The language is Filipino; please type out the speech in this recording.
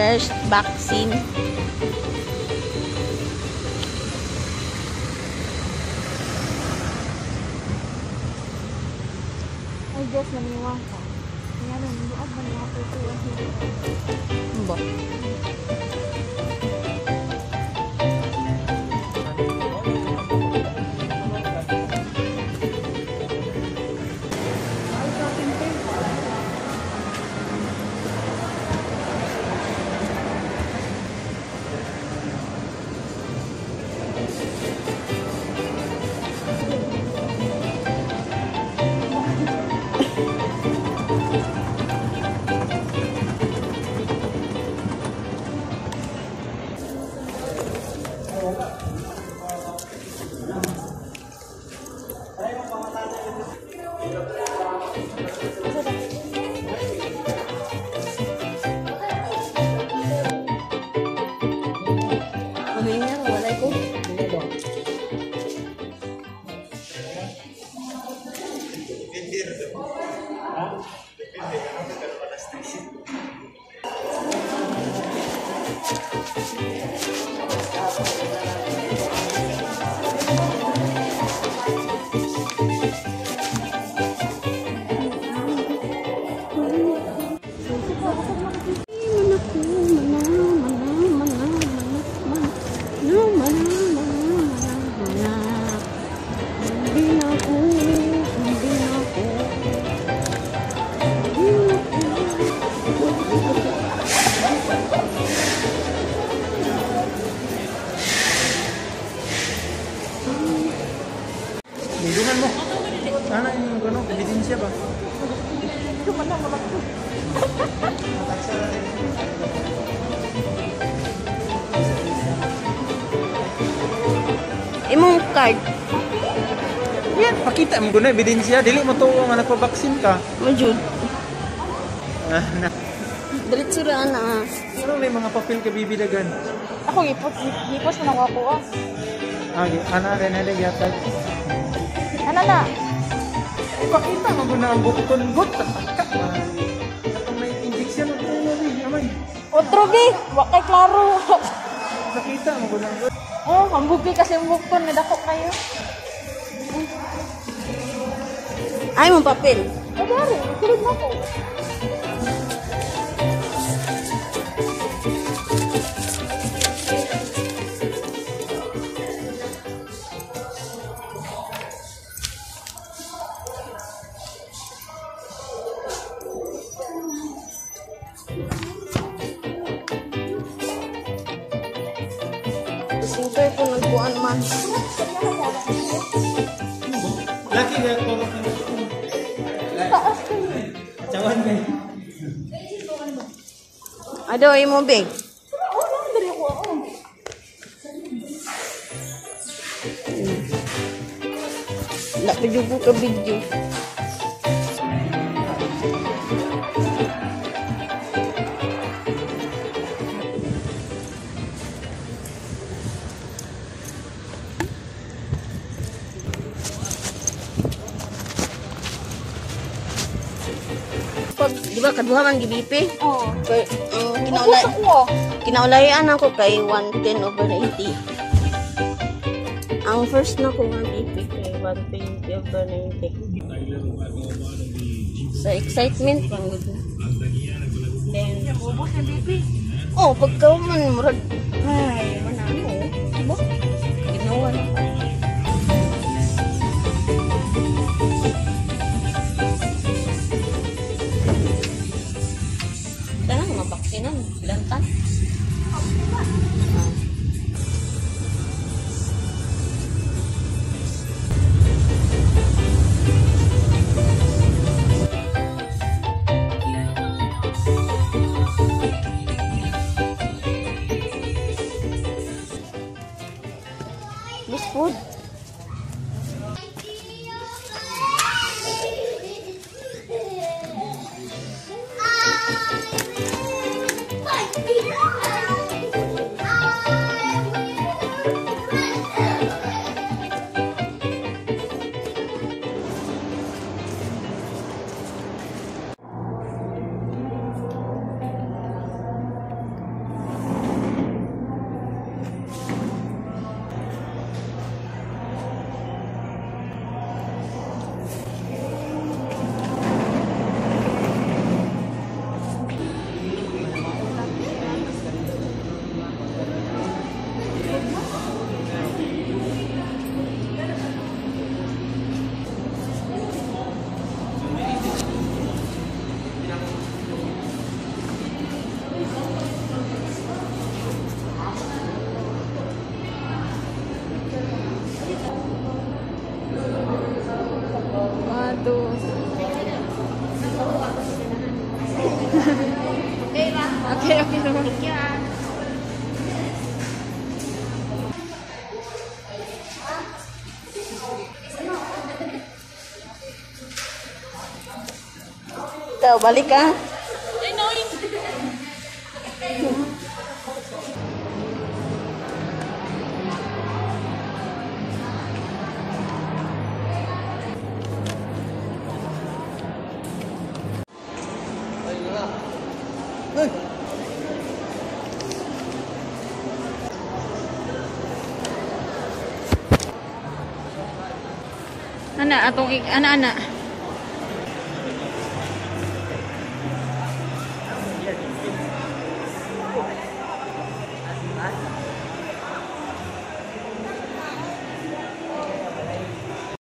first vaccine. Ay, Diyos, naniwang ka. Kaya nun, luag ba niya ako ito? Ba? Lindungan mo. Ano yung gano'n? Ebidensya ba? Imong card. Yan, pakita mo gano'n ebidensya. Dili mo to nga nagpa-vaccine ka. Majud. Dalit sura na. Ano may mga papel ka bibilagan? Ako, hipos mo na ako ah. Ana rin na yata. Ano na? Pakita mo gano'n ang bukton-gut. Kapag may injection o tulo rin. Amay. Otro gi, wakay klaro. Pakita mo gano'n. Oh, ang bugi kasi ang bukton, nadako kayo. Ay, mong papel. Ay, dari, tulog na ko. Siyempre po nagbuan man. Laki nga ko. Cawan kayo. Ado, imo big. Oo, dari ako ako. Wala pa dyan ka video. Pag, di ba, kaduha man gibipi? Oo. Kay, Ubus ako. kinaulayan ako kay 110/80. Ang first na ko nga BP kay 120/90. Sa excitement lang gud na. Then, Ubus na baby. oh, pagka man murag, ay, manano, diba? Ginawa na pa. Tanang mga baksinan, lantan. Bus po. Betul. Oke, oke, sama. Tuh, balik kan? Anak atong anak-anak.